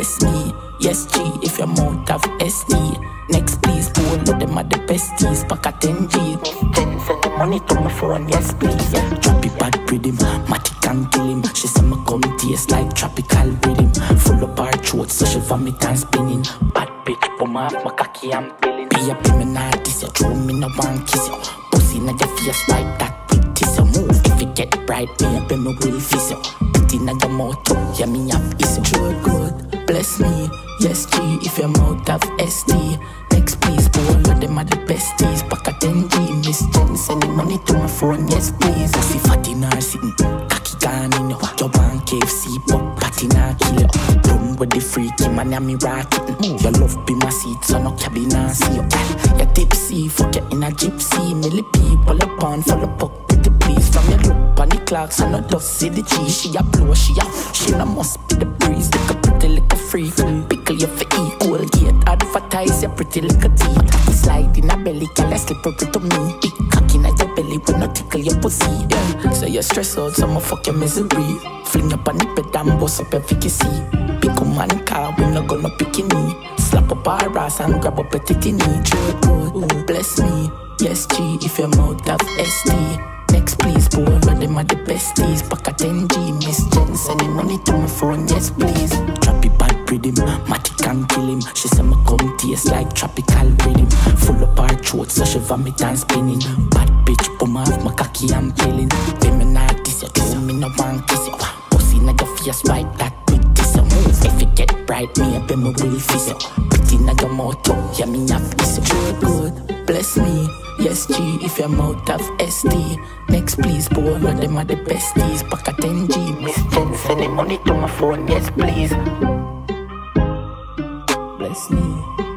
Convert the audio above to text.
bless me. Yes, G, if your mouth have SD. Next, please, all of them are the besties. Pack a 10G. Then send the money to my phone, yes, please. Yeah. Drop it bad rhythm, Matty can kill him. She say my come taste like tropical rhythm. Full up her throat, so she vomit and spinning. Bad bitch, bum off my cocky, I'm feeling. Be up in my night, this you throw me no one kiss you. Pussy in your face, wipe that with this you move. If you get bright, me up in my will fizz you. Put in your mouth, yeah, me have is you. Sure good, bless me. Yes, G, if your mouth have SD. Next, please, all of them are the besties. Pack a 10G, Miss Jen, sending money to my phone, yes, please. Pussy fat in her sitting, cocky gone in you. Your bank KFC, but patty na kill you. Done with the freaky man, and me rocket. Your love be my seat, so no cabin and see you. You're tipsy, fuck you in a gypsy. Millie people upon, follow puck, pretty please. From your look on the clock, so no dust see the cheese. She a blow, she no must be the breeze. Like a pretty little freak, pickle you for equal. Get advertise your pretty little teeth. Slide in a belly, girl, slippery to me. Big cock in your belly, when no tickle your pussy. Yeah. So you stress out, so I'ma fuck your misery. Fling up on the bed and bust up every kissy. Pick a man car, we no gonna pick in me. Slap up our ass and grab up a titty knee. True good, bless me. Yes, G, if your mouth have SD. Next, please, boy, all of them are the besties. Pack a 10G, Miss Jen, sending money to my phone, yes, please. Drop it bad rhythm, Matty can kill him. She say my come taste like tropical rhythm. Full up her throat, so she vomit and spinning. Bad bitch, bum off my cocky, I'm killing. When me not this, you throw me no one kiss you. Pussy in your face, wipe that with this you move. If you get bright, me up in my will fizz you. Put in your mouth, yeah, me have this you. Sure good, bless me. Yes, G, if your mouth have SD. Next, please, boy, all of them are the besties. Pack a 10G, Miss Jen, sending money to my phone, yes, please. Bless me.